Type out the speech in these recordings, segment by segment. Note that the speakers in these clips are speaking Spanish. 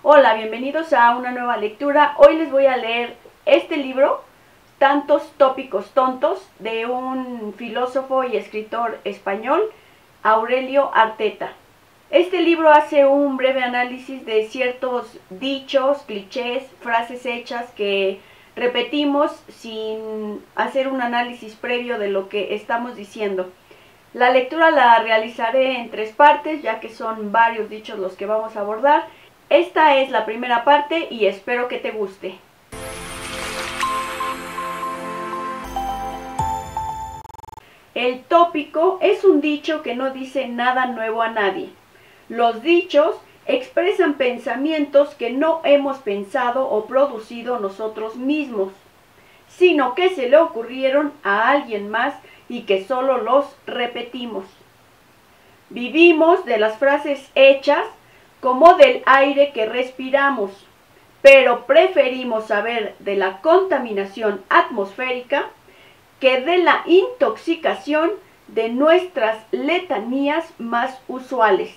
Hola, bienvenidos a una nueva lectura. Hoy les voy a leer este libro, Tantos tópicos tontos, de un filósofo y escritor español, Aurelio Arteta. Este libro hace un breve análisis de ciertos dichos, clichés, frases hechas que repetimos sin hacer un análisis previo de lo que estamos diciendo. La lectura la realizaré en 3 partes, ya que son varios dichos los que vamos a abordar. Esta es la primera parte y espero que te guste. El tópico es un dicho que no dice nada nuevo a nadie. Los dichos expresan pensamientos que no hemos pensado o producido nosotros mismos, sino que se le ocurrieron a alguien más y que solo los repetimos. Vivimos de las frases hechas como del aire que respiramos, pero preferimos saber de la contaminación atmosférica que de la intoxicación de nuestras letanías más usuales.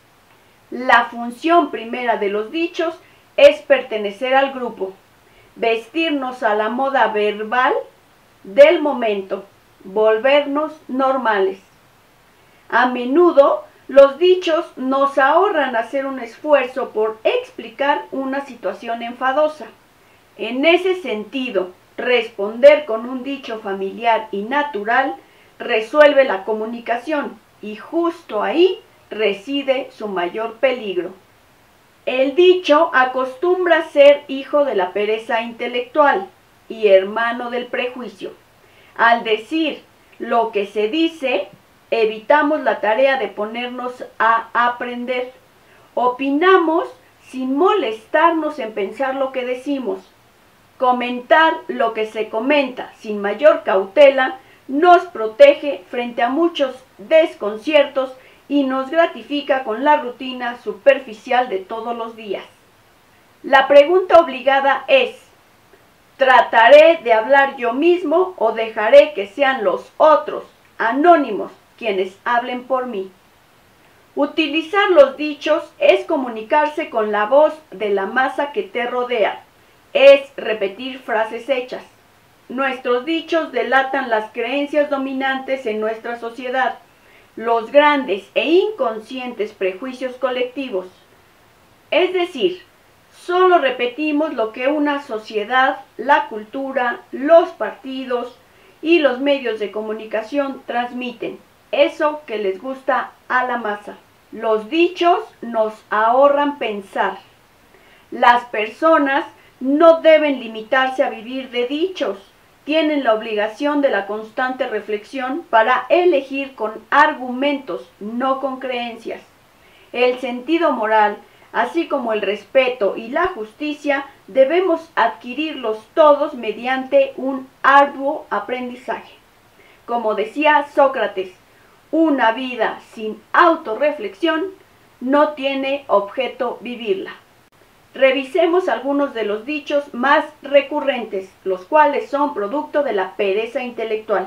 La función primera de los dichos es pertenecer al grupo, vestirnos a la moda verbal del momento, volvernos normales. A menudo, los dichos nos ahorran hacer un esfuerzo por explicar una situación enfadosa. En ese sentido, responder con un dicho familiar y natural resuelve la comunicación y justo ahí reside su mayor peligro. El dicho acostumbra ser hijo de la pereza intelectual y hermano del prejuicio. Al decir lo que se dice, evitamos la tarea de ponernos a aprender. Opinamos sin molestarnos en pensar lo que decimos. Comentar lo que se comenta sin mayor cautela nos protege frente a muchos desconciertos y nos gratifica con la rutina superficial de todos los días. La pregunta obligada es: ¿trataré de hablar yo mismo o dejaré que sean los otros, anónimos, quienes hablen por mí? Utilizar los dichos es comunicarse con la voz de la masa que te rodea, es repetir frases hechas. Nuestros dichos delatan las creencias dominantes en nuestra sociedad, los grandes e inconscientes prejuicios colectivos. Es decir, solo repetimos lo que una sociedad, la cultura, los partidos y los medios de comunicación transmiten, eso que les gusta a la masa. Los dichos nos ahorran pensar. Las personas no deben limitarse a vivir de dichos, tienen la obligación de la constante reflexión para elegir con argumentos, no con creencias. El sentido moral, así como el respeto y la justicia, debemos adquirirlos todos mediante un arduo aprendizaje. Como decía Sócrates, una vida sin autorreflexión no tiene objeto vivirla. Revisemos algunos de los dichos más recurrentes, los cuales son producto de la pereza intelectual.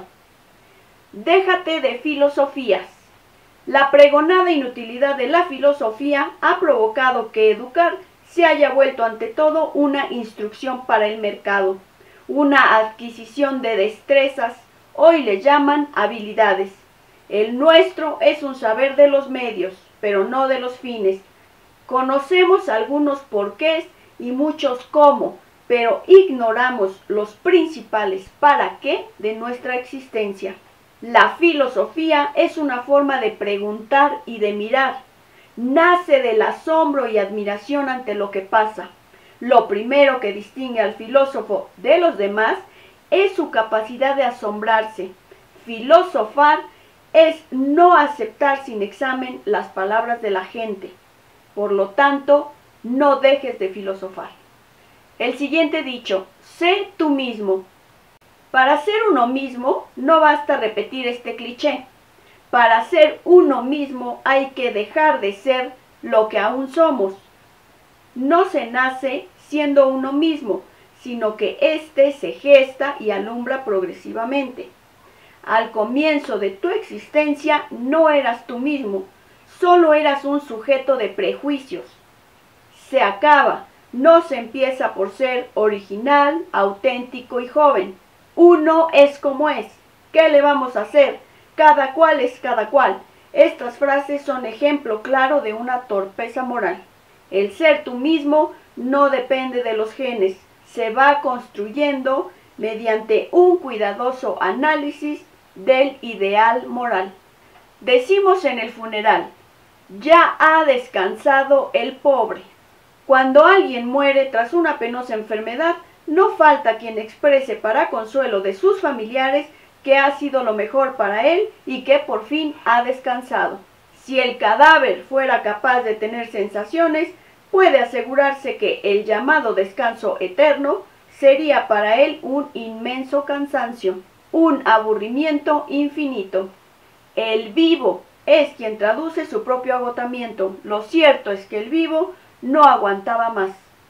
Déjate de filosofías. La pregonada inutilidad de la filosofía ha provocado que educar se haya vuelto ante todo una instrucción para el mercado, una adquisición de destrezas, hoy le llaman habilidades. El nuestro es un saber de los medios, pero no de los fines. Conocemos algunos porqués y muchos cómo, pero ignoramos los principales para qué de nuestra existencia. La filosofía es una forma de preguntar y de mirar. Nace del asombro y admiración ante lo que pasa. Lo primero que distingue al filósofo de los demás es su capacidad de asombrarse. Filosofar es no aceptar sin examen las palabras de la gente. Por lo tanto, no dejes de filosofar. El siguiente dicho: sé tú mismo. Para ser uno mismo, no basta repetir este cliché. Para ser uno mismo hay que dejar de ser lo que aún somos. No se nace siendo uno mismo, sino que éste se gesta y alumbra progresivamente. Al comienzo de tu existencia no eras tú mismo, solo eras un sujeto de prejuicios. se acaba. No se empieza por ser original, auténtico y joven. Uno es como es. ¿Qué le vamos a hacer? Cada cual es cada cual. Estas frases son ejemplo claro de una torpeza moral. El ser tú mismo no depende de los genes. Se va construyendo mediante un cuidadoso análisis del ideal moral. Decimos en el funeral: ya ha descansado el pobre. Cuando alguien muere tras una penosa enfermedad, no falta quien exprese para consuelo de sus familiares que ha sido lo mejor para él y que por fin ha descansado. Si el cadáver fuera capaz de tener sensaciones, puede asegurarse que el llamado descanso eterno sería para él un inmenso cansancio, un aburrimiento infinito. El vivo es quien traduce su propio agotamiento. Lo cierto es que el vivo no aguantaba más.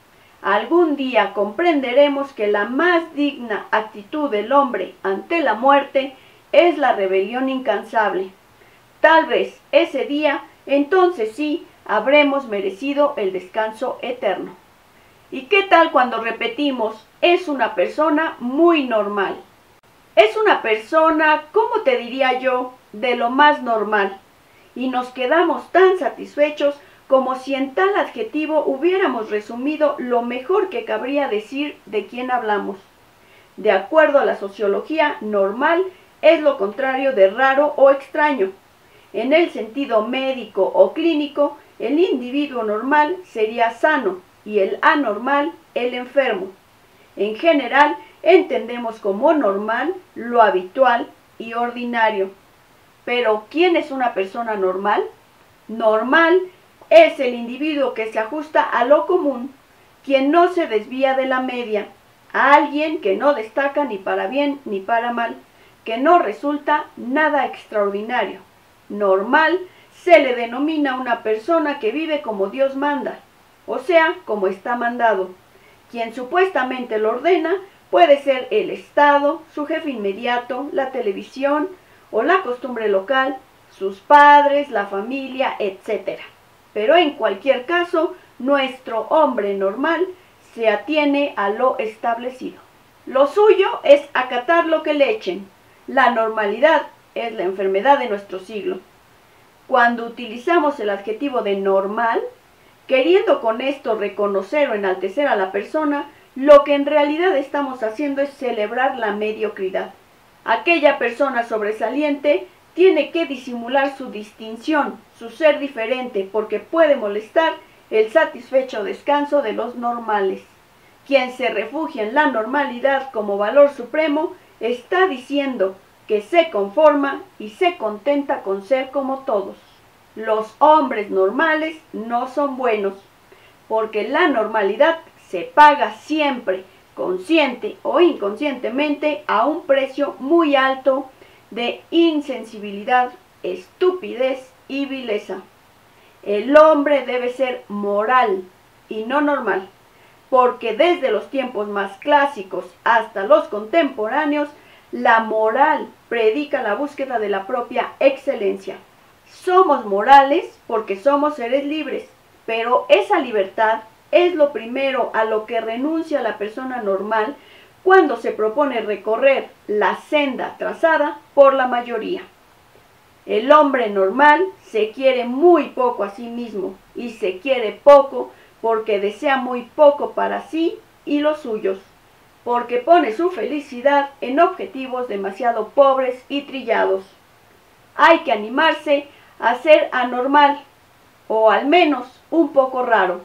Algún día comprenderemos que la más digna actitud del hombre ante la muerte es la rebelión incansable. Tal vez ese día, entonces sí, habremos merecido el descanso eterno. ¿Y qué tal cuando repetimos: es una persona muy normal? Es una persona, ¿cómo te diría yo?, de lo más normal. Y nos quedamos tan satisfechos como si en tal adjetivo hubiéramos resumido lo mejor que cabría decir de quien hablamos. De acuerdo a la sociología, normal es lo contrario de raro o extraño. En el sentido médico o clínico, el individuo normal sería sano y el anormal el enfermo. En general, entendemos como normal lo habitual y ordinario. Pero, ¿quién es una persona normal? Normal es el individuo que se ajusta a lo común, quien no se desvía de la media, a alguien que no destaca ni para bien ni para mal, que no resulta nada extraordinario. Normal se le denomina una persona que vive como Dios manda, o sea, como está mandado. Quien supuestamente lo ordena puede ser el Estado, su jefe inmediato, la televisión o la costumbre local, sus padres, la familia, etc. Pero en cualquier caso, nuestro hombre normal se atiene a lo establecido. Lo suyo es acatar lo que le echen. La normalidad es la enfermedad de nuestro siglo. Cuando utilizamos el adjetivo de normal, queriendo con esto reconocer o enaltecer a la persona, lo que en realidad estamos haciendo es celebrar la mediocridad. Aquella persona sobresaliente tiene que disimular su distinción, su ser diferente, porque puede molestar el satisfecho descanso de los normales. Quien se refugia en la normalidad como valor supremo está diciendo que se conforma y se contenta con ser como todos. Los hombres normales no son buenos, porque la normalidad se paga siempre, consciente o inconscientemente, a un precio muy alto de insensibilidad, estupidez y vileza. El hombre debe ser moral y no normal, porque desde los tiempos más clásicos hasta los contemporáneos, la moral predica la búsqueda de la propia excelencia. Somos morales porque somos seres libres, pero esa libertad es lo primero a lo que renuncia la persona normal cuando se propone recorrer la senda trazada por la mayoría. El hombre normal se quiere muy poco a sí mismo y se quiere poco porque desea muy poco para sí y los suyos, porque pone su felicidad en objetivos demasiado pobres y trillados. Hay que animarse a ser anormal, o al menos un poco raro.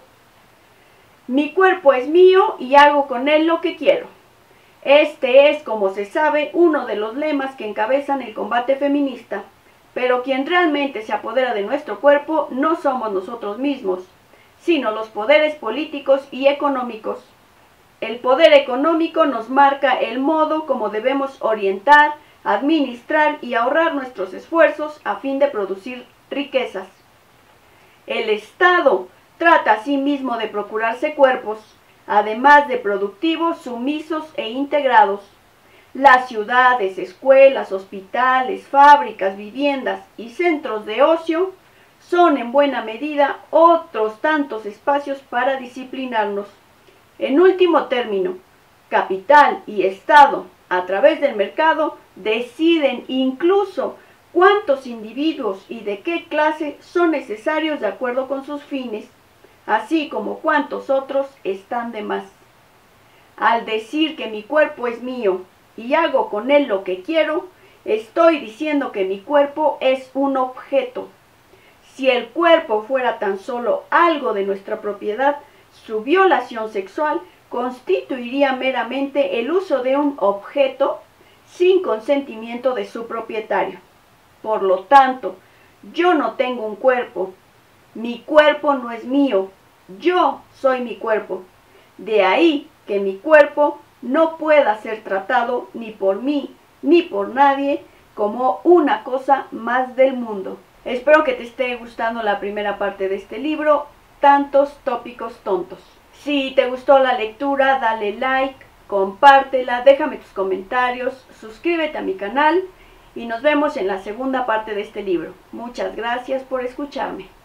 Mi cuerpo es mío y hago con él lo que quiero. Este es, como se sabe, uno de los lemas que encabezan el combate feminista. Pero quien realmente se apodera de nuestro cuerpo no somos nosotros mismos, sino los poderes políticos y económicos. El poder económico nos marca el modo como debemos orientar, administrar y ahorrar nuestros esfuerzos a fin de producir riquezas. El Estado trata asimismo de procurarse cuerpos, además de productivos, sumisos e integrados. Las ciudades, escuelas, hospitales, fábricas, viviendas y centros de ocio son en buena medida otros tantos espacios para disciplinarnos. En último término, capital y Estado, a través del mercado, deciden incluso cuántos individuos y de qué clase son necesarios de acuerdo con sus fines, así como cuántos otros están de más. Al decir que mi cuerpo es mío y hago con él lo que quiero, estoy diciendo que mi cuerpo es un objeto. Si el cuerpo fuera tan solo algo de nuestra propiedad, su violación sexual constituiría meramente el uso de un objeto sin consentimiento de su propietario. Por lo tanto, yo no tengo un cuerpo. Mi cuerpo no es mío. Yo soy mi cuerpo. De ahí que mi cuerpo no pueda ser tratado ni por mí ni por nadie como una cosa más del mundo. Espero que te esté gustando la primera parte de este libro, Tantos tópicos tontos. Si te gustó la lectura, dale like, compártela, déjame tus comentarios, suscríbete a mi canal y nos vemos en la segunda parte de este libro. Muchas gracias por escucharme.